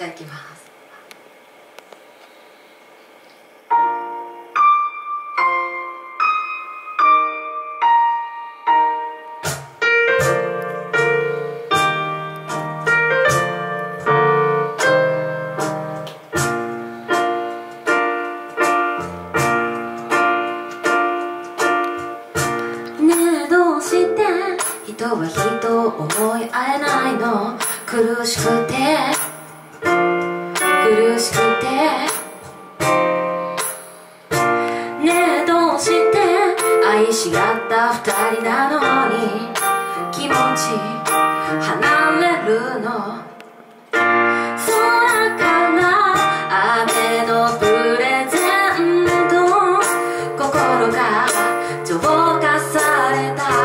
じゃあいきます。人は人を思い合えないの。苦しくて苦しくてねえどうして愛し合った二人なのに気持ち離れるの。空から雨のプレゼント心が浄化された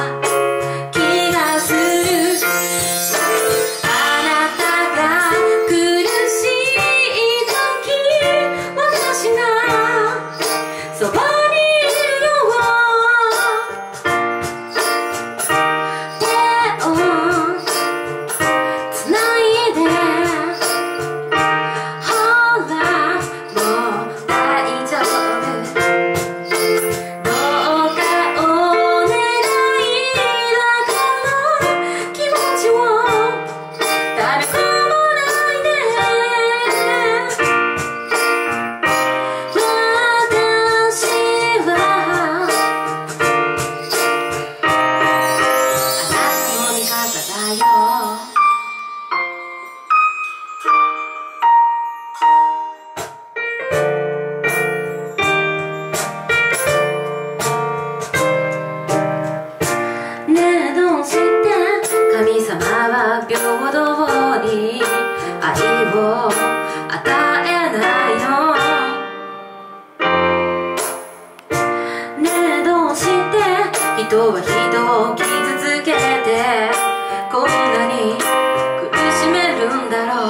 神様は平等に愛を与えないの。ねえどうして人は人を傷つけてこんなに苦しめるんだろう。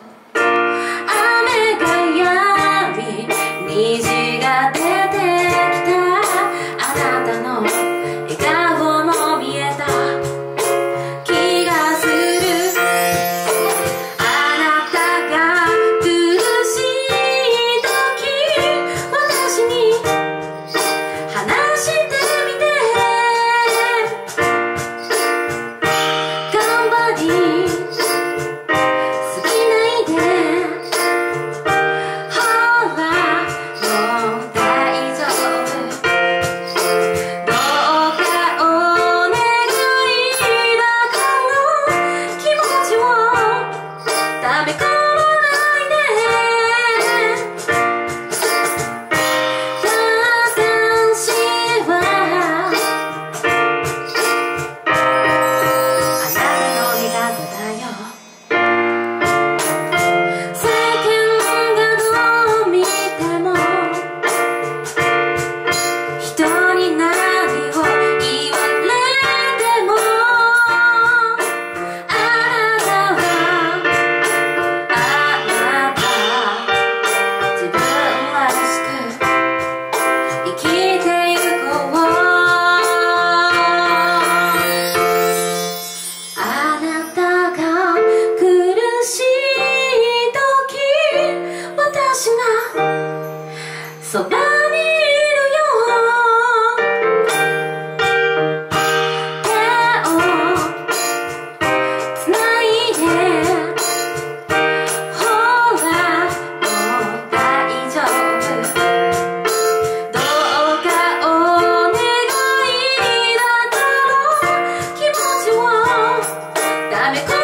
雨が止み虹が出てきたあなたの笑顔も見えたそばにいるよ。手をつないでほらもう大丈夫。どうかお願いだから気持ちを溜め込